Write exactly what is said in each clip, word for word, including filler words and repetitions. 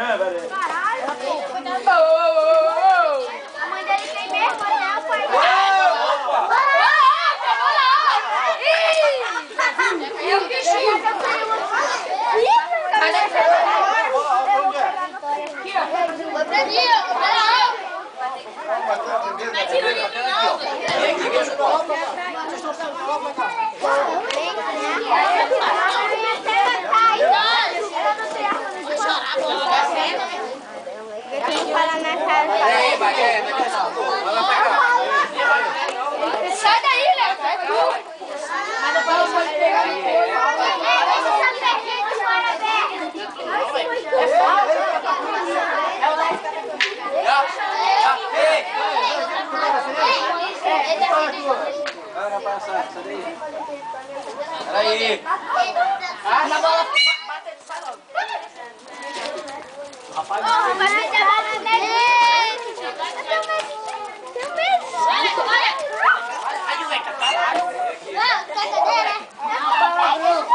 velho. Caralho. A mãe dele tem mesmo, né? O pai dele. E o bichinho? Cadê? Aqui, ó. Foi pra mim, ó. Não é tiro livre, não, velho. Vem aqui, deixa eu colocar pra cá. Deixa eu colocar pra cá. Tem que parar na casa. Peraí, Bagé, não é não. Vai lá pra cá. Sai daí, Léo. Sai tu. Mas depois eu vou pegar. Vai passar, sai daí. Peraí. Ah, na bola. Sai logo. Rapaz, não vai levar na dele. Eu tenho medo. Ai, moleque, caralho. Não, tá cadeira? Não.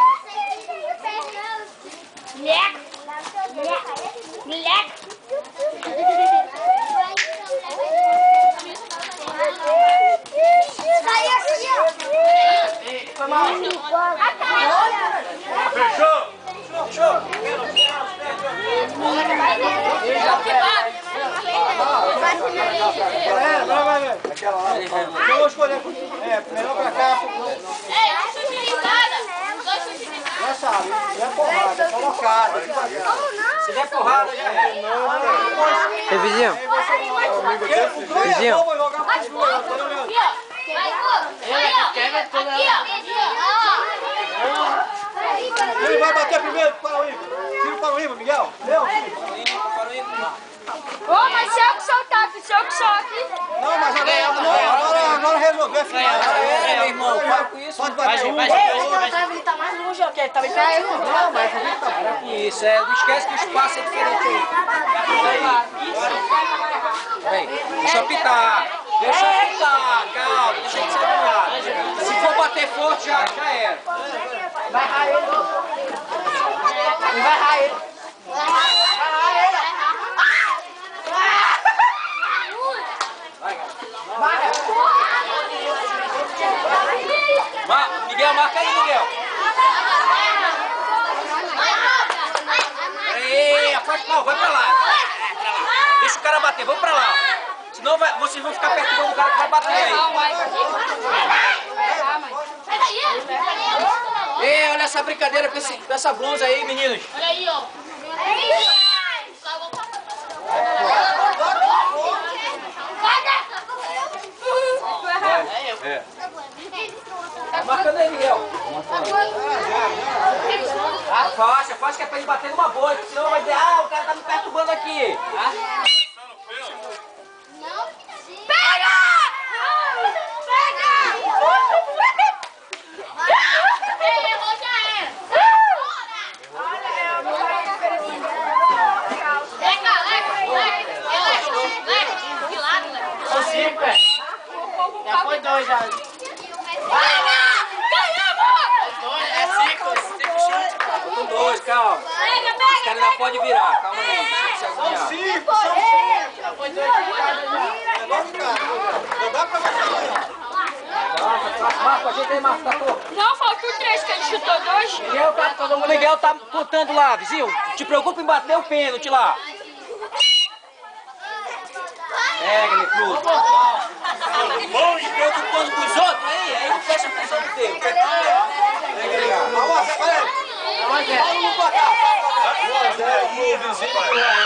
Moleque. Moleque. Sai aqui, ó. Foi mal. Fechou? Fechou? É, vai, vai, vai. Aquela lá. Eu vou escolher. É, melhor pra cá. Ei, não sou utilizada. Não sou utilizada. Não é sabe, não é porrada, é colocada. Se der porrada, já é. Ei, vizinho. Vizinho. Eu vou jogar pra cima. Aqui, ó. Vai, ó. Aqui, ó. Ele vai bater primeiro para o Ivo. Tira para o Ivo, Miguel. Deu? Ô, mas se eu que soltar, se eu que solto. Não, mas agora, não, agora, agora resolveu a final. É, meu irmão, para com isso. Pode bater um. Vai, Ele tá mais longe, ok? Tá bem perto. Não, mas a gente tá para com isso. É, não esquece que o espaço é diferente aí. Vem, deixa eu apitar. Deixa eu apitar, calma, deixa eu segurar. Se for bater forte, já, já era. Vai raar ele. Vai raar ele. Vai raar ele. Vai, Miguel, marca aí, Miguel. Peraí, afasta, não, vai pra lá. É, pra lá. Deixa o cara bater, vamos pra lá. Senão vai, vocês vão ficar perto do cara que vai bater aí. Ei, olha essa brincadeira com, esse, com essa bronze aí, meninos. Olha aí, ó. É. Tá marcando aí, Miguel. Afasta, afasta que é pra ele bater numa boa, senão vai dizer, ah, o cara tá me perturbando aqui. Ah? Pega! Ele errou, já era. Leca, leca, leca, leca, de lado, leca. São cinco, é. Já foi dois, já. Pega! Ganhamos! É cinco. Tem que chutar. Com dois, calma. Pega, Os caras pega, ainda podem virar, calma aí, deixa eu se agoniar. Cinco, são cinco. Já foi dois de cada já. Negócio, cara. Não dá pra você. Marco, ajeita aí, Marco, tá torto. Não, faltou três, que ele chutou dois. Miguel tá, o Miguel tá contando lá, vizinho. Te preocupa em bater o pênalti lá. Pega, Lecrudo. Bom, e preocupando com os outros aí, aí não fecha a atenção do teu. Pega aí, ó. Vamos, Zé, olha aí. Vamos botar. Vamos, Zé, o vizinho.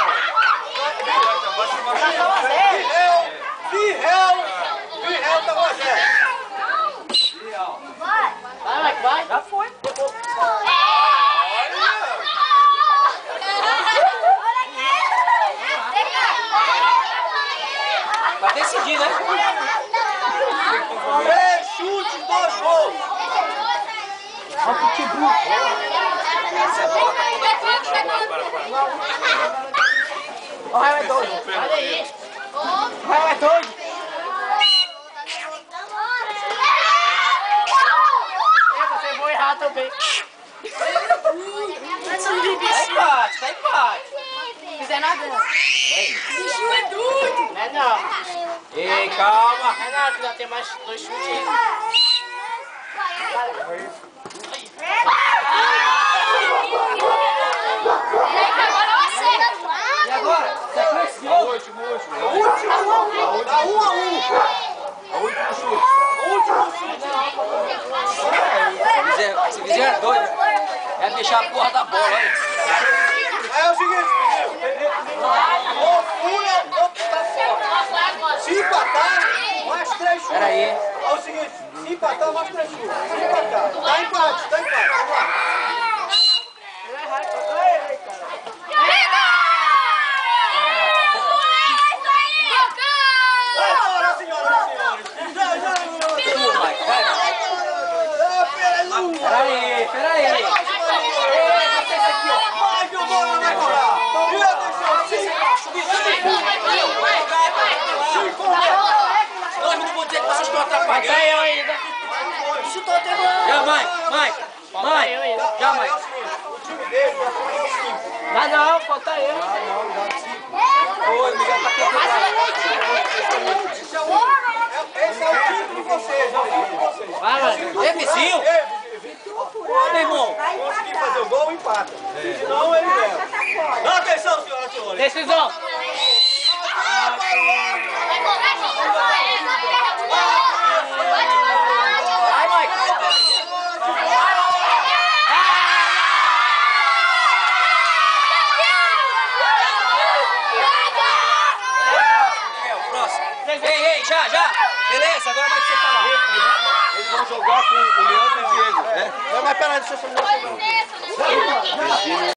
Virrel, Virrel, Virrel tá com Zé. Vai, vai, vai. Já foi. Vai decidir, né? Três chutes, dois gols. Olha o pitbull. O raio é doido. Olha aí. O raio é doido. Você vai errar também. Tá empate, tá empate. fizer nada. Bicho é doido. Não é não. Ei, calma. Não é não, que já tem mais dois chutes aí. E agora? Sequência. Último, último. Último. Dá um a um. O último chute. O último chute. Se fizer, se fizer dois, é deixar a porra da bola, hein? Aí é o seguinte, ou pula ou tá fora. Se empatar, mais três chutes. Pera aí. É o seguinte, se empatar, mais três chutes. Se empatar. Tá empate, tá empate. Vamos lá. Agora, senhoras e senhores. Já, já, já. Pera aí, pera aí. Ei, vocês aqui, ó. Vai que eu vou na moral. E atenção, cinco. Nós não vamos dizer que vocês estão atrapalhando. Tá eu ainda. Já, Mike, Mike, Mike. Já, É Mike. o seguinte, o time dele já tomou cinco. Não, não, falta eu. Oi, Miguel tá quieto. Esse é o quinto de vocês, é o quinto de vocês. Vai, mano. É vizinho? É, vizinho. Meu irmão. Conseguir fazer o gol, empata. Senão ele leva. Dá atenção, senhoras e senhores. Decisão. Vai, Mike. Miguel, próximo. Ei, ei, já, já. Beleza, agora vai você falar. Eles vão jogar com o Leandro e o Diego. É. Mas peraí, deixa eu só...